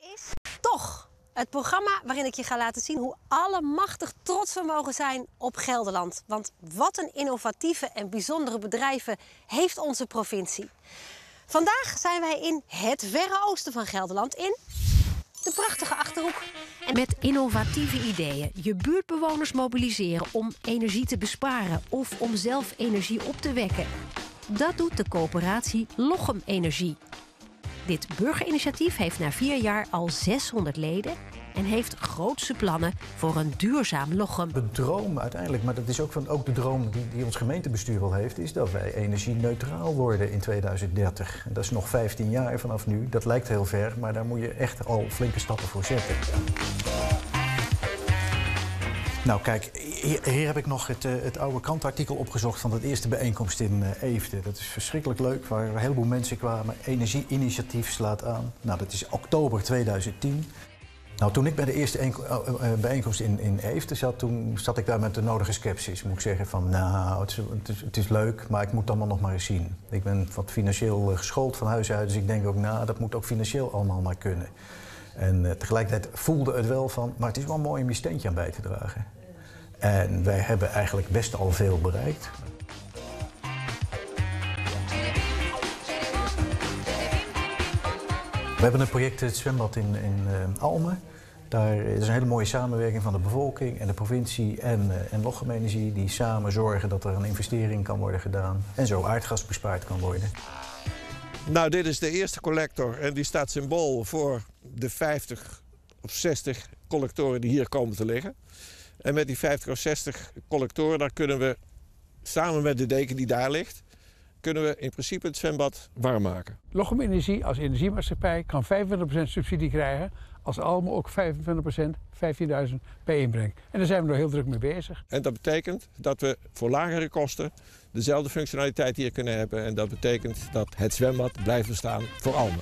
is Toch! Het programma waarin ik je ga laten zien hoe allemachtig trots we mogen zijn op Gelderland. Want wat een innovatieve en bijzondere bedrijven heeft onze provincie. Vandaag zijn wij in het verre oosten van Gelderland, in de prachtige Achterhoek. En met innovatieve ideeën je buurtbewoners mobiliseren om energie te besparen of om zelf energie op te wekken. Dat doet de coöperatie Lochem Energie. Dit burgerinitiatief heeft na 4 jaar al 600 leden en heeft grootse plannen voor een duurzaam Lochem. De droom uiteindelijk, maar dat is ook de droom die ons gemeentebestuur wel heeft, is dat wij energie-neutraal worden in 2030. Dat is nog 15 jaar vanaf nu. Dat lijkt heel ver, maar daar moet je echt al flinke stappen voor zetten. Nou kijk, hier heb ik nog het oude krantartikel opgezocht van de eerste bijeenkomst in Eefde. Dat is verschrikkelijk leuk, waar een heleboel mensen kwamen. Energieinitiatief slaat aan. Nou, dat is oktober 2010. Nou, toen ik bij de eerste bijeenkomst in Eefde zat, toen zat ik daar met de nodige sceptisch. Moet ik zeggen van, nou, het is leuk, maar ik moet het allemaal nog maar eens zien. Ik ben wat financieel geschoold van huis uit, dus ik denk ook, nou, dat moet ook financieel allemaal maar kunnen. En tegelijkertijd voelde het wel van, maar het is wel mooi om je steentje aan bij te dragen. En wij hebben eigenlijk best al veel bereikt. We hebben een project, het zwembad in Almen. Daar is een hele mooie samenwerking van de bevolking en de provincie en Lochem Energie, die samen zorgen dat er een investering kan worden gedaan en zo aardgas bespaard kan worden. Nou, dit is de eerste collector en die staat symbool voor de 50 of 60 collectoren die hier komen te liggen. En met die 50 of 60 collectoren, daar kunnen we samen met de deken die daar ligt, kunnen we in principe het zwembad warm maken. Lochem Energie als energiemaatschappij kan 25% subsidie krijgen als Almen ook 25%, 15.000 bij inbrengt. En daar zijn we nog heel druk mee bezig. En dat betekent dat we voor lagere kosten dezelfde functionaliteit hier kunnen hebben. En dat betekent dat het zwembad blijft bestaan voor Almen.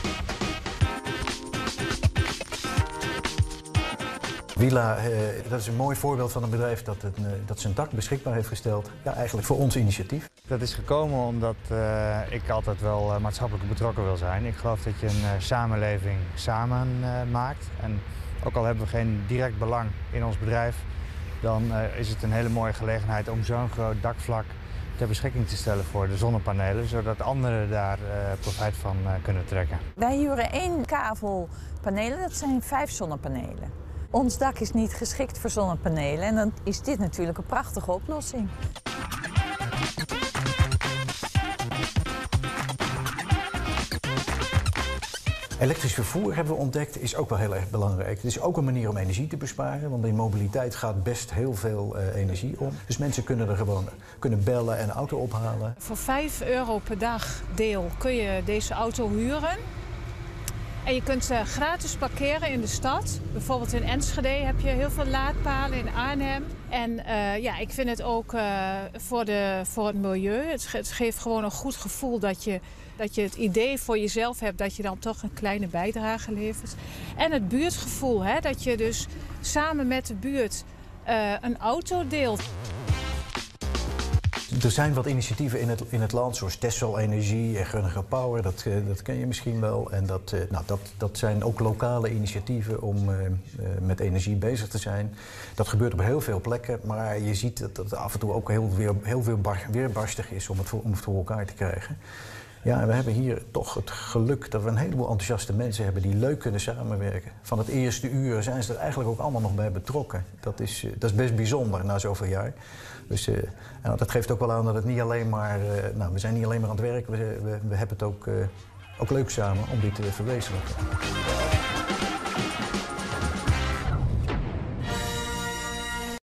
Wila, dat is een mooi voorbeeld van een bedrijf dat zijn dak beschikbaar heeft gesteld. Ja, eigenlijk voor ons initiatief. Dat is gekomen omdat ik altijd wel maatschappelijk betrokken wil zijn. Ik geloof dat je een samenleving samen maakt. En ook al hebben we geen direct belang in ons bedrijf, dan is het een hele mooie gelegenheid om zo'n groot dakvlak ter beschikking te stellen voor de zonnepanelen, zodat anderen daar profijt van kunnen trekken. Wij huren 1 kavel panelen, dat zijn 5 zonnepanelen. Ons dak is niet geschikt voor zonnepanelen en dan is dit natuurlijk een prachtige oplossing. Elektrisch vervoer hebben we ontdekt, is ook wel heel erg belangrijk. Het is ook een manier om energie te besparen, want in mobiliteit gaat best heel veel energie om. Dus mensen kunnen er gewoon bellen en een auto ophalen. Voor €5 per dag deel kun je deze auto huren. En je kunt gratis parkeren in de stad. Bijvoorbeeld in Enschede heb je heel veel laadpalen, in Arnhem. En ja, ik vind het ook voor het milieu. Het geeft gewoon een goed gevoel dat je het idee voor jezelf hebt dat je dan toch een kleine bijdrage levert. En het buurtgevoel, hè, dat je dus samen met de buurt een auto deelt. Er zijn wat initiatieven in het land, zoals Tessel Energie en Gunniger Power, dat ken je misschien wel. En dat zijn ook lokale initiatieven om met energie bezig te zijn. Dat gebeurt op heel veel plekken, maar je ziet dat het af en toe ook heel veel weerbarstig is om het voor elkaar te krijgen. Ja, en we hebben hier toch het geluk dat we een heleboel enthousiaste mensen hebben die leuk kunnen samenwerken. Van het eerste uur zijn ze er eigenlijk ook allemaal nog bij betrokken. Dat is best bijzonder na zoveel jaar. Dus dat geeft ook wel aan dat het niet alleen maar, we zijn niet alleen maar aan het werk, we hebben het ook leuk samen om dit te verwezenlijken.